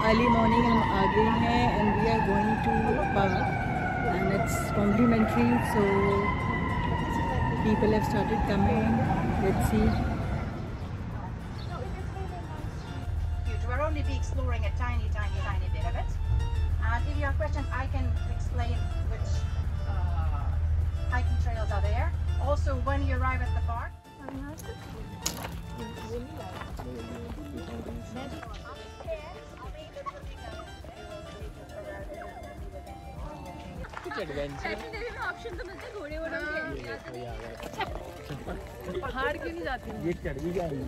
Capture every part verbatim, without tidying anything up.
Early morning हम आ गए हैं and we are going to park and it's complimentary, so people have started coming. Let's see. We'll only be exploring a tiny, tiny, tiny bit of it. And if you have questions, I can explain which uh, hiking trails are there. Also, when you arrive at the park. पहाड़ क्यों नहीं जाती? ये चढ़ भी गई.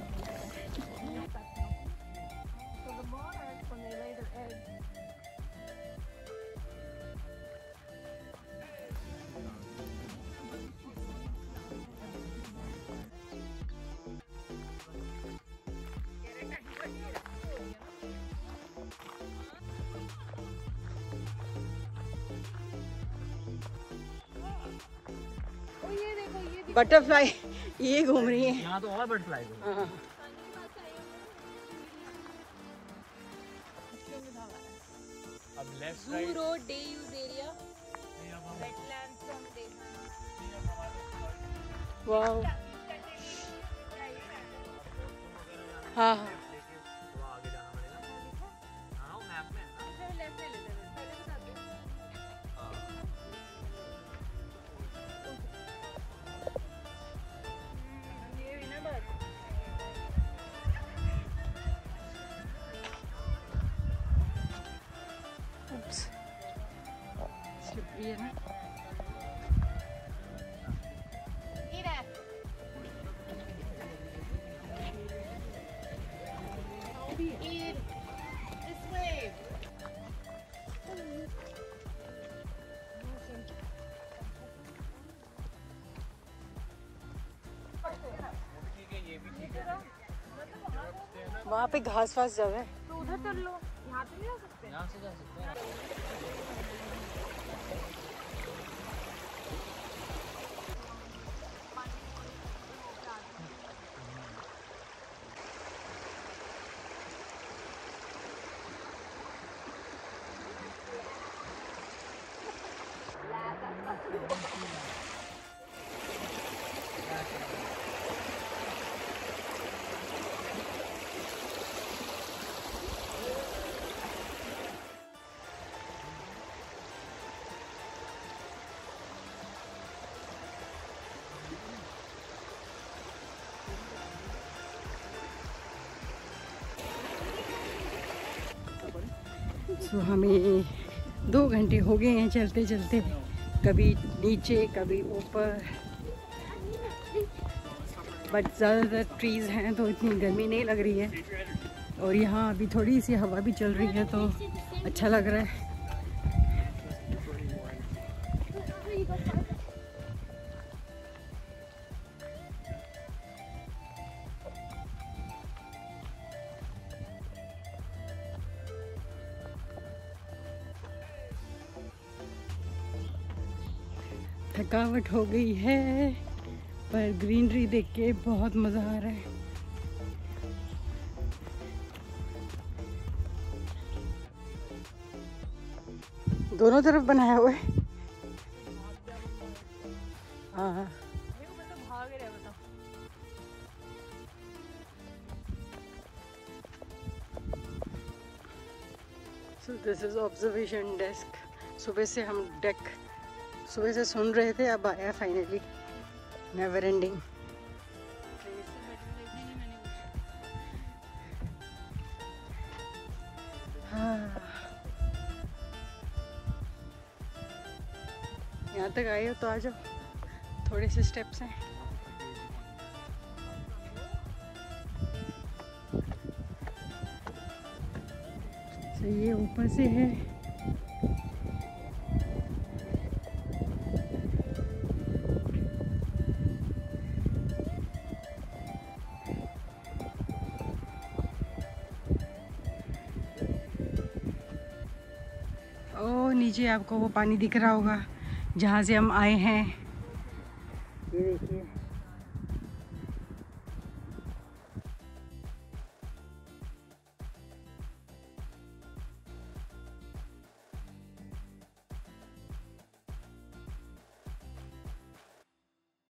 Butterfly ये घूम रही है. यहाँ तो और बटरफ्लाई है. हाँ. अब left right road day use area wetlands हम देखना. वाओ. हाँ हाँ. तो आगे जाना पड़ेगा. हाँ मैप में है ना. लेफ्ट ले लेते हैं पहले बता दो. ये भी ना बात. Oops. स्लिपरी है ना. This way. वहाँ पे घास वास जगह है. तो उधर चल लो. यहाँ तो नहीं जा सकते. यहाँ से जा सकते हैं. सो हमें दो घंटे हो गए हैं चलते चलते, कभी नीचे कभी ऊपर. बट ज़्यादातर ट्रीज़ हैं तो इतनी गर्मी नहीं लग रही है. और यहाँ अभी थोड़ी सी हवा भी चल रही है तो अच्छा लग रहा है. थकावट हो गई है पर ग्रीनरी देख के बहुत मज़ा आ रहा है. दोनों तरफ बनाया हुआ है. हाँ. So this is observation desk. सुबह से हम डेक सुबह से सुन रहे थे, अब आया फाइनली. Never ending. हाँ, यहाँ तक आए हो तो आ जाओ. थोड़े से स्टेप्स हैं. तो ये ऊपर से है. ओ नीचे आपको वो पानी दिख रहा होगा जहाँ से हम आए हैं. ये देखिए.